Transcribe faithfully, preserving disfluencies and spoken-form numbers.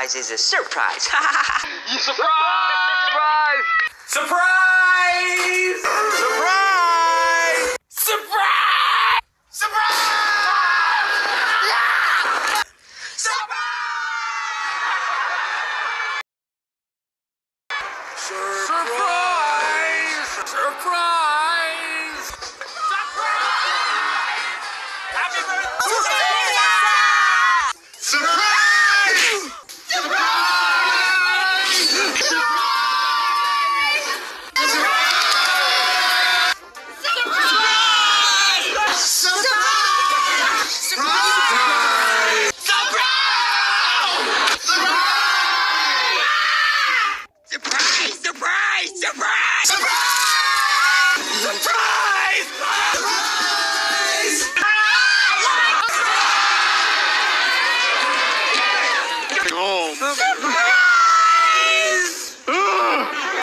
surprise is a surprise. You surprise! Surprise! Surprise! Surprise! Surprise! Surprise! Surprise! Surprise! Happy birthday! Surprise! Surprise! Surprise! Surprise!